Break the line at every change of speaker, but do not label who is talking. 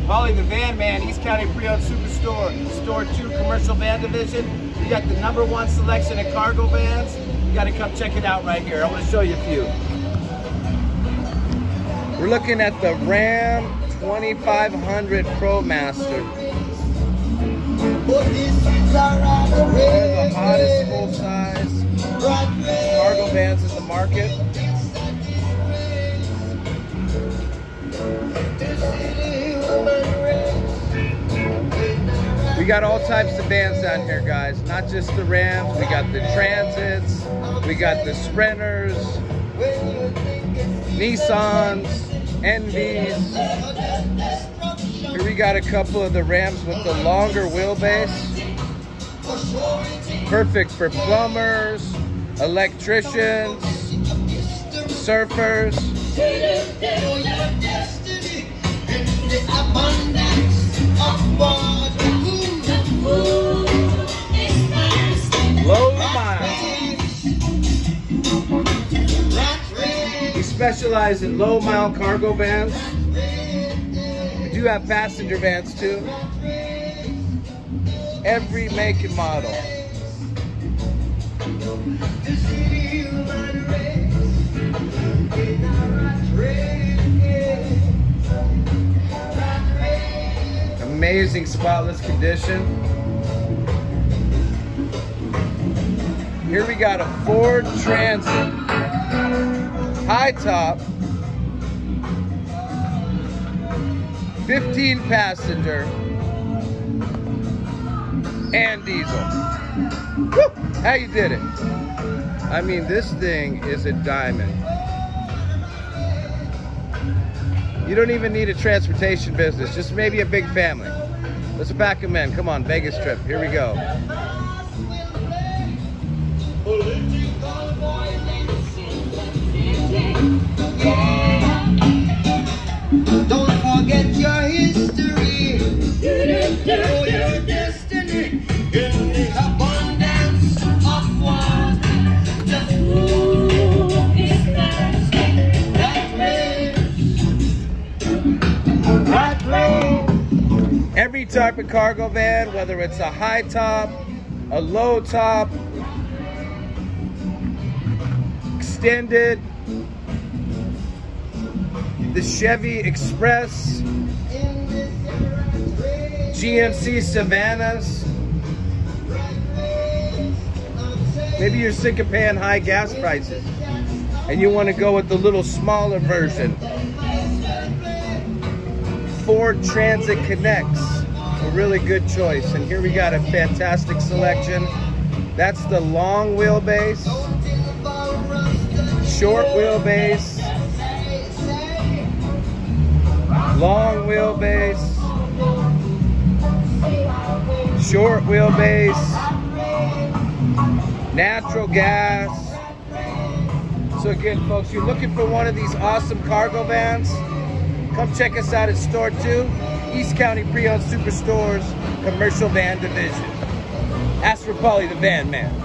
Paulie the Van Man, East County Pre-Owned Superstore, Store 2 Commercial Van Division. We got the #1 selection of cargo vans. You gotta come check it out right here. I wanna show you a few. We're looking at the Ram 2500 ProMaster. One of the hottest full-size cargo vans in the market. We got all types of vans down here, guys. Not just the Rams. We got the Transits. We got the Sprinters, Nissans, Envies. Here we got a couple of the Rams with the longer wheelbase. Perfect for plumbers, electricians, surfers. Low mile. We specialize in low mile cargo vans. We do have passenger vans too. Every make and model. Amazing spotless condition. Here we got a Ford Transit, high top, 15 passenger, and diesel. Woo! How you did it? I mean, this thing is a diamond. You don't even need a transportation business, just maybe a big family. Let's pack them in. Come on, Vegas trip. Here we go.
Don't forget your history. Know your destiny in the abundance of one. Just who is that race?
Every type of cargo van, whether it's a high top, a low top, extended, the Chevy Express, GMC Savannahs. Maybe you're sick of paying high gas prices and you want to go with the little smaller version. Ford Transit Connects, a really good choice. And here we got a fantastic selection. That's the long wheelbase, short wheelbase, long wheelbase, short wheelbase, natural gas. So again, folks, you're looking for one of these awesome cargo vans, come check us out at Store 2, East County Pre-Owned Superstores, Commercial Van Division. Ask for Paulie the Van Man.